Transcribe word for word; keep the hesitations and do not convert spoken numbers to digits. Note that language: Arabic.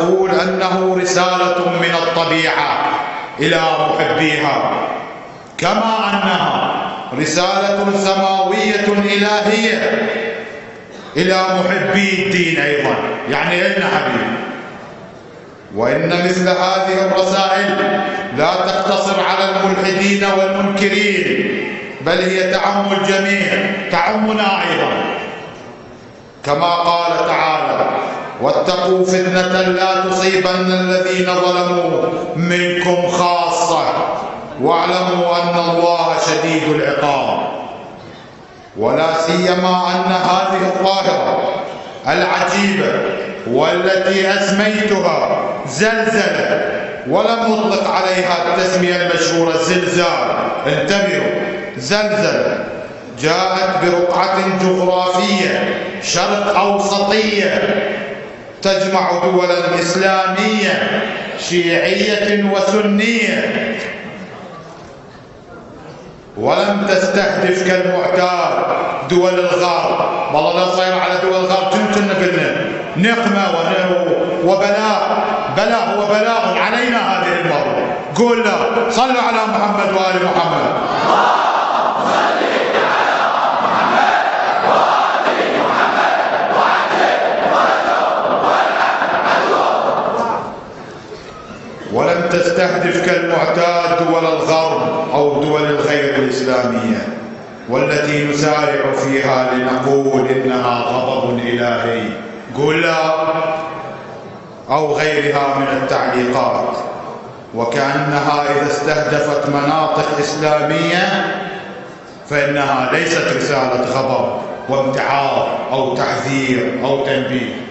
تقول أنه رسالة من الطبيعة إلى محبيها، كما أنها رسالة سماوية إلهية إلى محبي الدين أيضا. يعني إلنا حبيب. وإن مثل هذه الرسائل لا تقتصر على الملحدين والمنكرين، بل هي تعم الجميع، تعمنا أيضا، كما قال تعالى: واتقوا فتنة لا تصيبن الذين ظلموا منكم خاصة واعلموا أن الله شديد العقاب. ولا سيما أن هذه الظاهرة العجيبة والتي أسميتها زلزلة، ولم أطلق عليها التسمية المشهورة الزلزال، انتبهوا، زلزلة جاءت برقعة جغرافية شرق أوسطية تجمع دولا إسلامية شيعية وسنية، ولم تستهدف كالمعتاد دول الغرب. والله لا صاير على دول الغرب كنا قلنا نقمة وبلاء، بلاء وبلاء علينا هذه المرة. قول لا، صلوا على محمد وآل محمد. ولم تستهدف كالمعتاد دول الغرب أو دول الغير الإسلامية، والتي نسارع فيها لنقول إنها غضب إلهي، قل لا، أو غيرها من التعليقات. وكأنها إذا استهدفت مناطق إسلامية فإنها ليست رسالة غضب وامتعاض أو تحذير أو تنبيه،